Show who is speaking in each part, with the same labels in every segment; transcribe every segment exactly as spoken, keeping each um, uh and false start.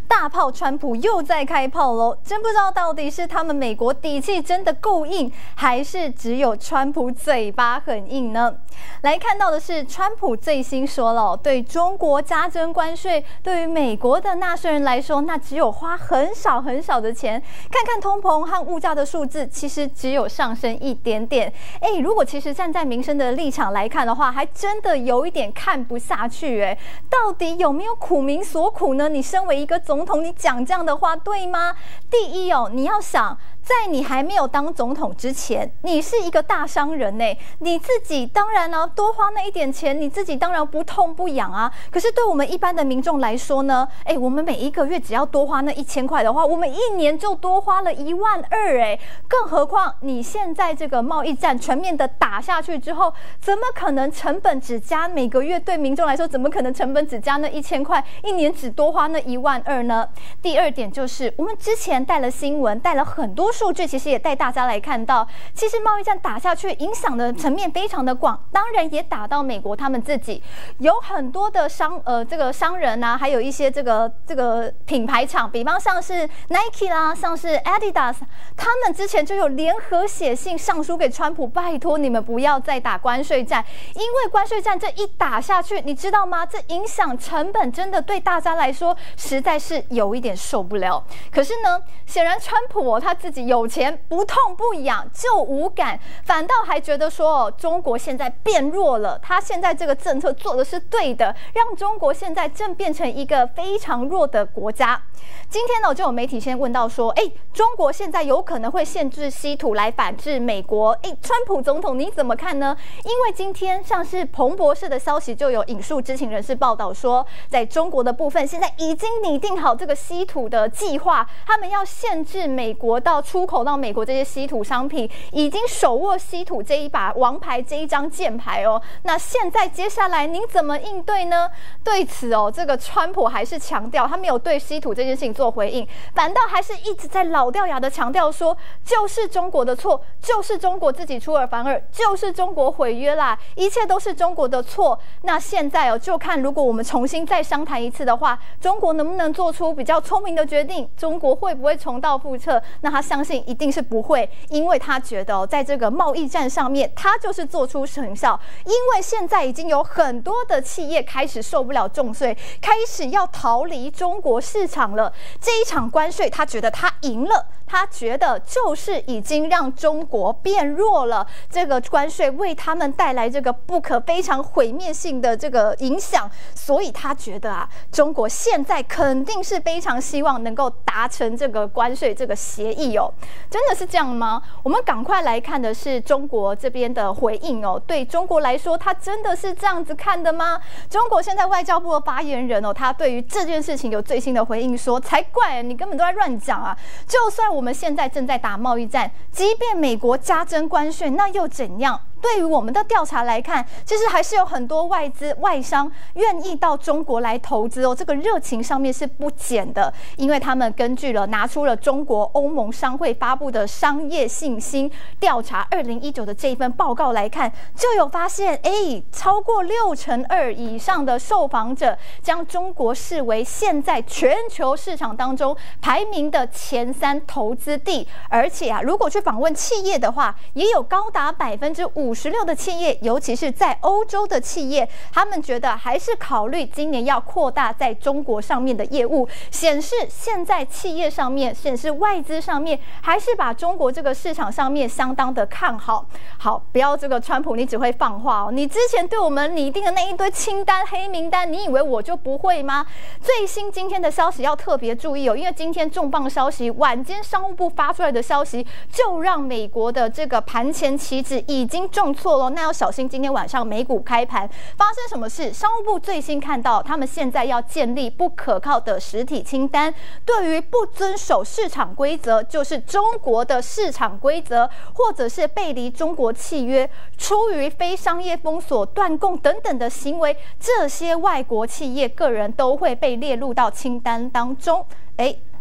Speaker 1: 大炮川普又在开炮喽！真不知道到底是他们美国底气真的够硬，还是只有川普嘴巴很硬呢？来看到的是，川普最新说了，对中国加征关税，对于美国的纳税人来说，那只有花很少很少的钱。看看通膨和物价的数字，其实只有上升一点点。哎，如果其实站在民生的立场来看的话，还真的有一点看不下去。哎，到底有没有苦民所苦呢？你身为一个总统，你讲这样的话对吗？第一哦，你要想，在你还没有当总统之前，你是一个大商人呢，你自己当然呢、啊、多花那一点钱，你自己当然不痛不痒啊。可是对我们一般的民众来说呢，哎，我们每一个月只要多花那一千块的话，我们一年就多花了一万二哎。更何况你现在这个贸易战全面的打下去之后，怎么可能成本只加每个月对民众来说，怎么可能成本只加那一千块，一年只多花那一万二呢？第二点就是，我们之前带了新闻，带了很多数据，其实也带大家来看到，其实贸易战打下去，影响的层面非常的广，当然也打到美国他们自己，有很多的商呃这个商人啊，还有一些这个这个品牌厂，比方像是 Nike 啦，像是 Adidas， 他们之前就有联合写信上书给川普，拜托你们不要再打关税战，因为关税战这一打下去，你知道吗？这影响成本真的对大家来说实在是有一点受不了。可是呢，显然川普哦他自己有钱，不痛不痒就无感，反倒还觉得说哦，中国现在变弱了，他现在这个政策做的是对的，让中国现在正变成一个非常弱的国家。今天呢，就有媒体先问到说，哎，中国现在有可能会限制稀土来反制美国，哎，川普总统你怎么看呢？因为今天像是彭博社的消息就有引述知情人士报道说，在中国的部分现在已经拟定好这个稀土的计划，他们要限制美国到出口到美国这些稀土商品，已经手握稀土这一把王牌这一张箭牌哦。那现在接下来您怎么应对呢？对此哦，这个川普还是强调他没有对稀土这件事情做回应，反倒还是一直在老掉牙的强调说，就是中国的错，就是中国自己出尔反尔，就是中国毁约啦，一切都是中国的错。那现在哦，就看如果我们重新再商谈一次的话，中国能不能做出比较聪明的决定？中国会不会重蹈覆辙？那他相信一定是不会，因为他觉得、哦、在这个贸易战上面，他就是做出成效。因为现在已经有很多的企业开始受不了重税，开始要逃离中国市场了。这一场关税，他觉得他赢了，他觉得就是已经让中国变弱了。这个关税为他们带来这个不可非常毁灭性的这个影响，所以他觉得啊，中国现在肯定是非常希望能够达成这个关税这个协议哦。真的是这样吗？我们赶快来看的是中国这边的回应哦。对中国来说，他真的是这样子看的吗？中国现在外交部的发言人哦，他对于这件事情有最新的回应说，才怪，你根本都在乱讲啊！就算我们现在正在打贸易战，即便美国加征关税，那又怎样？对于我们的调查来看，其实还是有很多外资外商愿意到中国来投资哦，这个热情上面是不减的，因为他们根据了拿出了中国欧盟商会发布的商业信心调查二零一九的这一份报告来看，就有发现，哎，超过六成二以上的受访者将中国视为现在全球市场当中排名的前三投资地，而且啊，如果去访问企业的话，也有高达百分之五。五十六的企业，尤其是在欧洲的企业，他们觉得还是考虑今年要扩大在中国上面的业务，显示现在企业上面，显示外资上面还是把中国这个市场上面相当的看好。好，不要这个川普，你只会放话哦。你之前对我们拟定的那一堆清单、黑名单，你以为我就不会吗？最新今天的消息要特别注意哦，因为今天重磅消息，晚间商务部发出来的消息，就让美国的这个盘前期指已经重挫了，那要小心今天晚上美股开盘发生什么事。商务部最新看到，他们现在要建立不可靠的实体清单，对于不遵守市场规则，就是中国的市场规则，或者是背离中国契约、出于非商业封锁、断供等等的行为，这些外国企业个人都会被列入到清单当中。哎。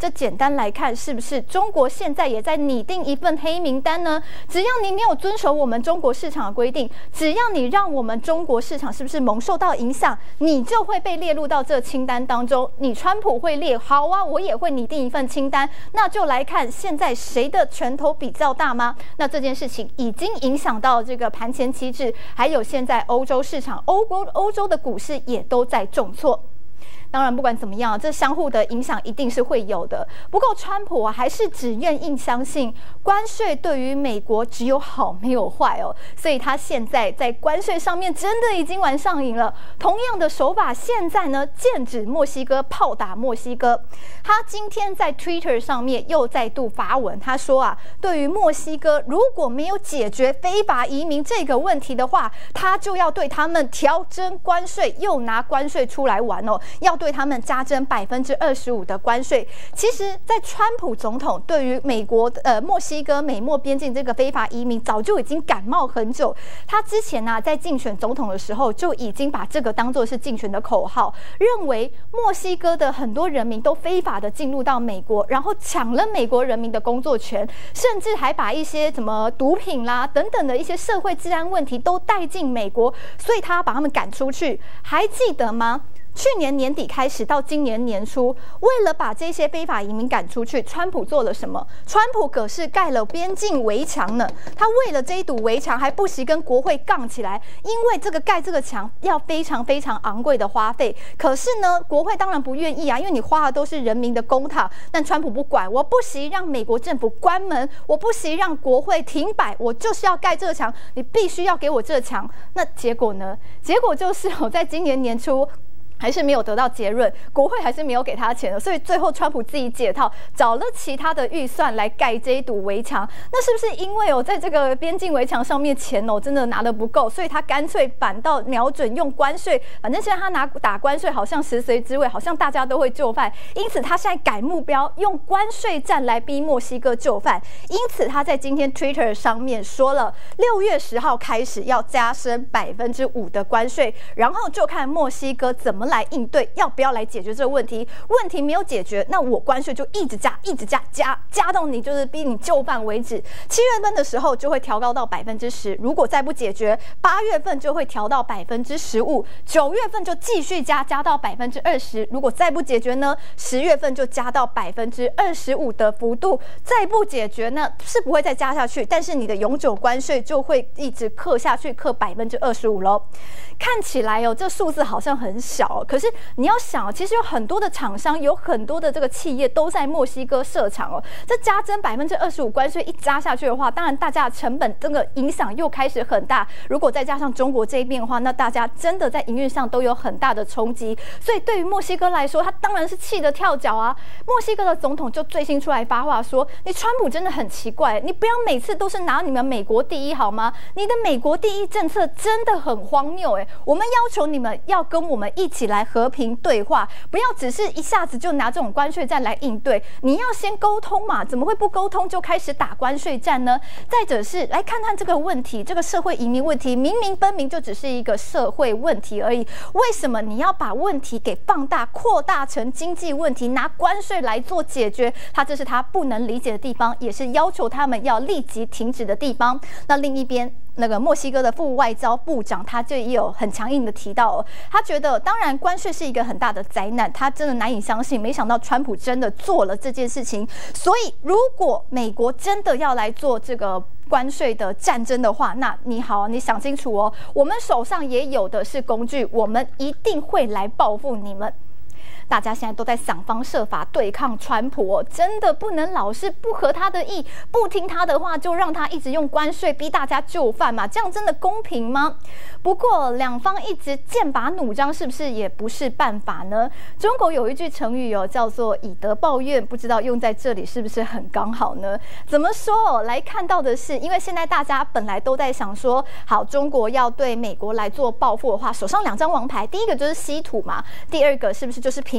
Speaker 1: 这简单来看，是不是中国现在也在拟定一份黑名单呢？只要你没有遵守我们中国市场的规定，只要你让我们中国市场是不是蒙受到影响，你就会被列入到这清单当中。你川普会列，好啊，我也会拟定一份清单。那就来看现在谁的拳头比较大吗？那这件事情已经影响到这个盘前期指，还有现在欧洲市场，欧欧欧洲的股市也都在重挫。当然，不管怎么样，这相互的影响一定是会有的。不过，川普啊还是只愿意相信关税对于美国只有好没有坏哦，所以他现在在关税上面真的已经玩上瘾了。同样的手法，现在呢剑指墨西哥，炮打墨西哥。他今天在 Twitter 上面又再度发文，他说啊，对于墨西哥如果没有解决非法移民这个问题的话，他就要对他们调征关税，又拿关税出来玩哦，要对他们加征百分之二十五的关税。其实，在川普总统对于美国呃墨西哥美墨边境这个非法移民早就已经感冒很久。他之前呢、啊、在竞选总统的时候就已经把这个当作是竞选的口号，认为墨西哥的很多人民都非法的进入到美国，然后抢了美国人民的工作权，甚至还把一些什么毒品啦等等的一些社会治安问题都带进美国，所以他把他们赶出去。还记得吗？去年年底开始到今年年初，为了把这些非法移民赶出去，川普做了什么？川普可是盖了边境围墙呢。他为了这一堵围墙，还不惜跟国会杠起来，因为这个盖这个墙要非常非常昂贵的花费。可是呢，国会当然不愿意啊，因为你花的都是人民的公帑。但川普不管，我不惜让美国政府关门，我不惜让国会停摆，我就是要盖这个墙，你必须要给我这墙。那结果呢？结果就是我在今年年初。还是没有得到结论，国会还是没有给他钱的，所以最后川普自己解套，找了其他的预算来盖这一堵围墙。那是不是因为哦，在这个边境围墙上面钱哦真的拿得不够，所以他干脆反倒瞄准用关税？反正现在他拿打关税好像食髓知味，好像大家都会就范，因此他现在改目标，用关税战来逼墨西哥就范。因此他在今天 Twitter 上面说了，六月十号开始要加征百分之五的关税，然后就看墨西哥怎么来应对，要不要来解决这个问题？问题没有解决，那我关税就一直加，一直加，加加到你就是逼你就范为止。七月份的时候就会调高到百分之十，如果再不解决，八月份就会调到百分之十五，九月份就继续加，加到百分之二十。如果再不解决呢，十月份就加到百分之二十五的幅度。再不解决呢，是不会再加下去，但是你的永久关税就会一直刻下去，刻百分之二十五喽。看起来哦，这数字好像很小，可是你要想，其实有很多的厂商，有很多的这个企业都在墨西哥设厂哦。这加征百分之二十五关税一加下去的话，当然大家的成本这个影响又开始很大。如果再加上中国这一边的话，那大家真的在营运上都有很大的冲击。所以对于墨西哥来说，他当然是气得跳脚啊。墨西哥的总统就最新出来发话说：“你川普真的很奇怪，你不要每次都是拿你们美国第一好吗？你的美国第一政策真的很荒谬哎。我们要求你们要跟我们一起来和平对话，不要只是一下子就拿这种关税战来应对，你要先沟通嘛，怎么会不沟通就开始打关税战呢？再者是来看看这个问题，这个社会移民问题明明分明就只是一个社会问题而已，为什么你要把问题给放大扩大成经济问题，拿关税来做解决？他这是他不能理解的地方，也是要求他们要立即停止的地方。那另一边，那个墨西哥的副外交部长他就也有很强硬的提到、哦，他觉得当然关税是一个很大的灾难，他真的难以相信，没想到川普真的做了这件事情。所以如果美国真的要来做这个关税的战争的话，那你好，你想清楚哦，我们手上也有的是工具，我们一定会来报复你们。大家现在都在想方设法对抗川普哦，真的不能老是不合他的意，不听他的话，就让他一直用关税逼大家就范嘛？这样真的公平吗？不过两方一直剑拔弩张，是不是也不是办法呢？中国有一句成语哦，叫做以德报怨，不知道用在这里是不是很刚好呢？怎么说？来看到的是，因为现在大家本来都在想说，好，中国要对美国来做报复的话，手上两张王牌，第一个就是稀土嘛，第二个是不是就是苹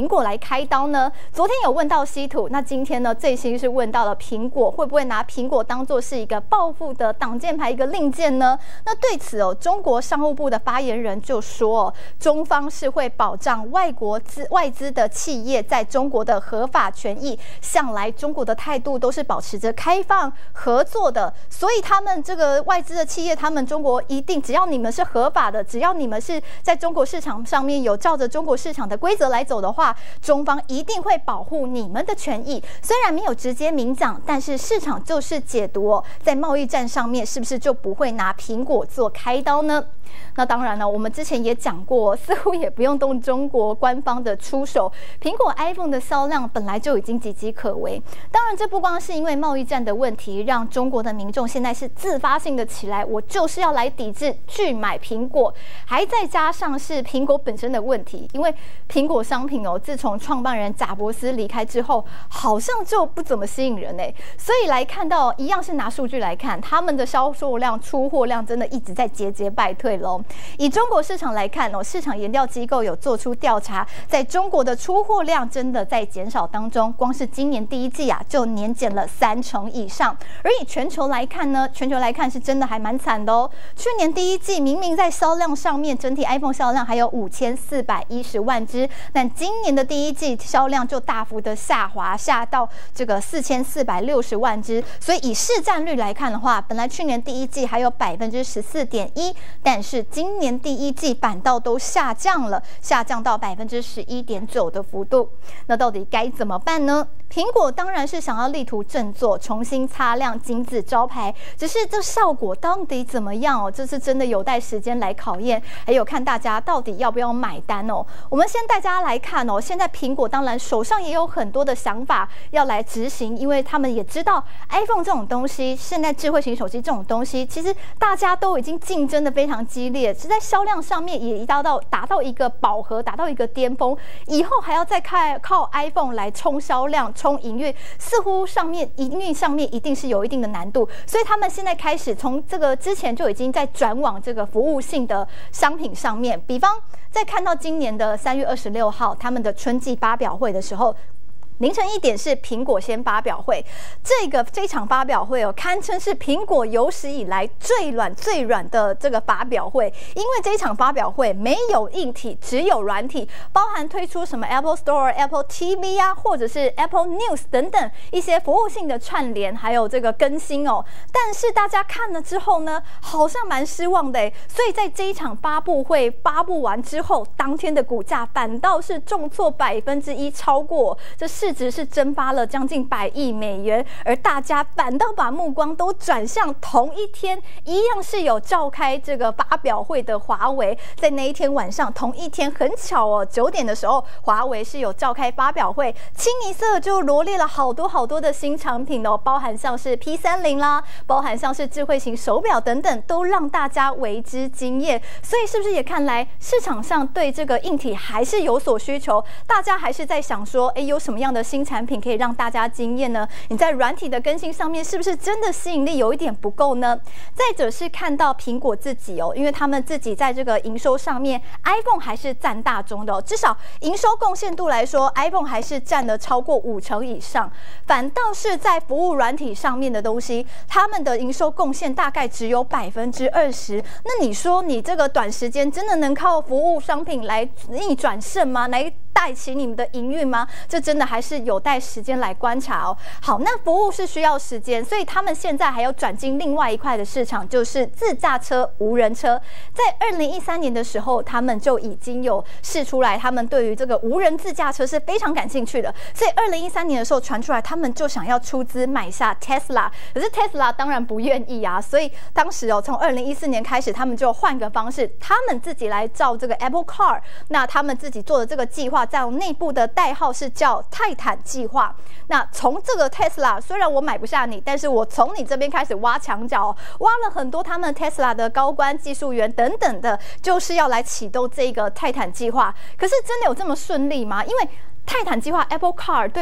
Speaker 1: 苹果来开刀呢？昨天有问到稀土，那今天呢最新是问到了苹果，会不会拿苹果当作是一个报复的挡箭牌、一个令箭呢？那对此哦，中国商务部的发言人就说，哦，中方是会保障外国资外资的企业在中国的合法权益，向来中国的态度都是保持着开放合作的，所以他们这个外资的企业，他们中国一定只要你们是合法的，只要你们是在中国市场上面有照着中国市场的规则来走的话，中方一定会保护你们的权益。虽然没有直接明讲，但是市场就是解读哦，在贸易战上面是不是就不会拿苹果做开刀呢？那当然了，我们之前也讲过，似乎也不用动中国官方的出手，苹果 iPhone 的销量本来就已经岌岌可危。当然，这不光是因为贸易战的问题，让中国的民众现在是自发性的起来，我就是要来抵制拒买苹果，还再加上是苹果本身的问题，因为苹果商品哦，自从创办人贾伯斯离开之后，好像就不怎么吸引人哎，所以来看到一样是拿数据来看，他们的销售量、出货量真的一直在节节败退喽。以中国市场来看哦，市场研调机构有做出调查，在中国的出货量真的在减少当中，光是今年第一季啊就年减了三成以上。而以全球来看呢，全球来看是真的还蛮惨的哦。去年第一季明明在销量上面，整体 iPhone 销量还有五千四百一十万只，但今年的第一季销量就大幅的下滑，下到这个四千四百六十万只。所以以市占率来看的话，本来去年第一季还有百分之十四点一，但是今年第一季反倒都下降了，下降到百分之十一点九的幅度。那到底该怎么办呢？苹果当然是想要力图振作，重新擦亮金字招牌，只是这效果到底怎么样哦？这是真的有待时间来考验，还有看大家到底要不要买单哦。我们先带大家来看哦，现在苹果当然手上也有很多的想法要来执行，因为他们也知道 iPhone 这种东西，现在智慧型手机这种东西，其实大家都已经竞争的非常激烈，是在销量上面也一达到达到一个饱和，达到一个巅峰，以后还要再靠靠 iPhone 来冲销量、冲营运，似乎上面营运上面一定是有一定的难度，所以他们现在开始从这个之前就已经在转往这个服务性的商品上面，比方在看到今年的三月二十六号他们的春季发表会的时候。凌晨一点是苹果先发表会，这个这场发表会哦，堪称是苹果有史以来最软最软的这个发表会，因为这一场发表会没有硬体，只有软体，包含推出什么 Apple Store、Apple T V 啊，或者是 Apple News 等等一些服务性的串联，还有这个更新哦。但是大家看了之后呢，好像蛮失望的，所以在这一场发布会发布完之后，当天的股价反倒是重挫百分之一，超过这是。市值是蒸发了将近百亿美元，而大家反倒把目光都转向同一天一样是有召开这个发表会的华为，在那一天晚上，同一天很巧哦，九点的时候，华为是有召开发表会，清一色就罗列了好多好多的新产品哦，包含像是 P 三十 啦，包含像是智慧型手表等等，都让大家为之惊艳。所以是不是也看来市场上对这个硬体还是有所需求？大家还是在想说，哎，有什么样的新产品可以让大家惊艳呢？你在软体的更新上面是不是真的吸引力有一点不够呢？再者是看到苹果自己哦，因为他们自己在这个营收上面 ，iPhone 还是占大宗的哦，至少营收贡献度来说 ，iPhone 还是占了超过五成以上。反倒是在服务软体上面的东西，他们的营收贡献大概只有百分之二十。那你说你这个短时间真的能靠服务商品来逆转胜吗？来带起你们的营运吗？这真的还是有待时间来观察哦。好，那服务是需要时间，所以他们现在还要转进另外一块的市场，就是自驾车、无人车。在二零一三年的时候，他们就已经有释出来，他们对于这个无人自驾车是非常感兴趣的。所以二零一三年的时候传出来，他们就想要出资买下 Tesla， 可是 Tesla 当然不愿意啊。所以当时哦，从二零一四年开始，他们就换个方式，他们自己来造这个 Apple Car， 那他们自己做的这个计划。在内部的代号是叫泰坦计划。那从这个 Tesla， 虽然我买不下你，但是我从你这边开始挖墙角，挖了很多他们 Tesla 的高官、技术员等等的，就是要来启动这个泰坦计划。可是真的有这么顺利吗？因为泰坦计划 Apple Car 对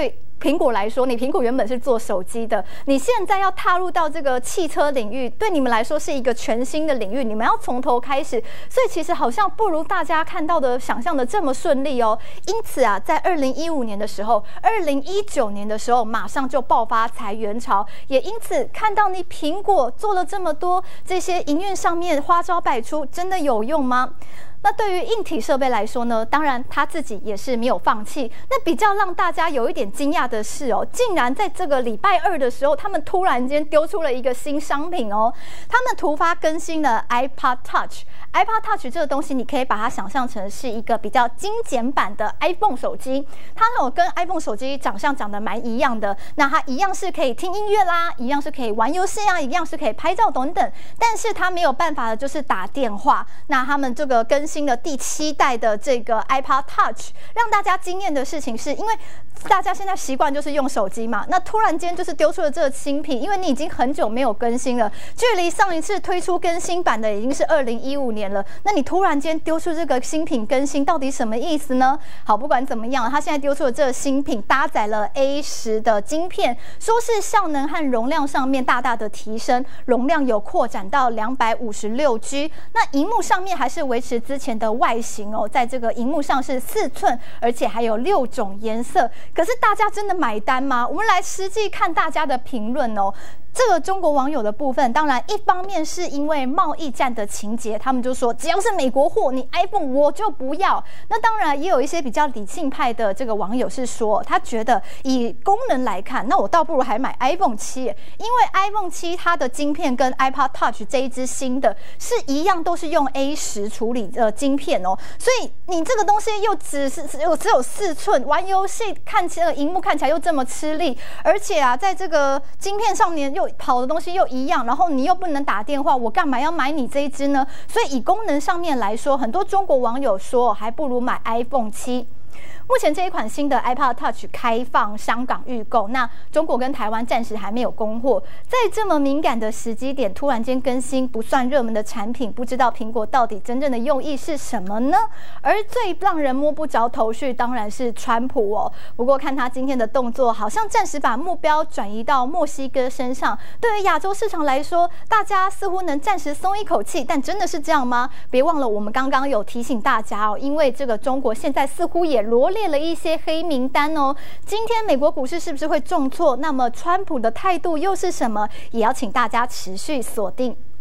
Speaker 1: 苹果来说，你苹果原本是做手机的，你现在要踏入到这个汽车领域，对你们来说是一个全新的领域，你们要从头开始，所以其实好像不如大家看到的、想象的这么顺利哦。因此啊，在二零一五年的时候，二零一九年的时候，马上就爆发裁员潮，也因此看到你苹果做了这么多这些营运上面花招百出，真的有用吗？那对于硬体设备来说呢，当然他自己也是没有放弃。那比较让大家有一点惊讶的是哦，竟然在这个礼拜二的时候，他们突然间丢出了一个新商品哦，他们突发更新了 iPod Touch。iPod Touch 这个东西，你可以把它想象成是一个比较精简版的 iPhone 手机，它有跟 iPhone 手机长相长得蛮一样的。那它一样是可以听音乐啦，一样是可以玩游戏啊，一样是可以拍照等等。但是它没有办法的就是打电话。那他们这个更新的第七代的这个 iPod Touch， 让大家惊艳的事情是，因为大家现在习惯就是用手机嘛，那突然间就是丢出了这个新品，因为你已经很久没有更新了，距离上一次推出更新版的已经是二零一五年了。那你突然间丢出这个新品更新，到底什么意思呢？好，不管怎么样，它现在丢出的这个新品搭载了 A 十 的晶片，说是效能和容量上面大大的提升，容量有扩展到两百五十六 G。那荧幕上面还是维持之前的外形哦，在这个荧幕上是四寸，而且还有六种颜色。可是大家真的买单吗？我们来实际看大家的评论哦。这个中国网友的部分，当然一方面是因为贸易战的情节，他们就说只要是美国货，你 iPhone 我就不要。那当然也有一些比较理性派的这个网友是说，他觉得以功能来看，那我倒不如还买 iPhone 七，因为 iPhone 七它的晶片跟 iPod Touch 这一支新的是一样，都是用 A 十 处理的晶片哦，所以你这个东西又只是只有只有四寸，玩游戏看起来荧幕看起来又这么吃力，而且啊，在这个晶片上面又跑的东西又一样，然后你又不能打电话，我干嘛要买你这一支呢？所以以功能上面来说，很多中国网友说还不如买 iPhone 七。目前这一款新的 iPod Touch 开放香港预购，那中国跟台湾暂时还没有供货。在这么敏感的时机点，突然间更新不算热门的产品，不知道苹果到底真正的用意是什么呢？而最让人摸不着头绪，当然是川普哦。不过看他今天的动作，好像暂时把目标转移到墨西哥身上。对于亚洲市场来说，大家似乎能暂时松一口气，但真的是这样吗？别忘了，我们刚刚有提醒大家哦，因为这个中国现在似乎也罗列了一些黑名单哦。今天美国股市是不是会重挫？那么川普的态度又是什么？也要请大家持续锁定。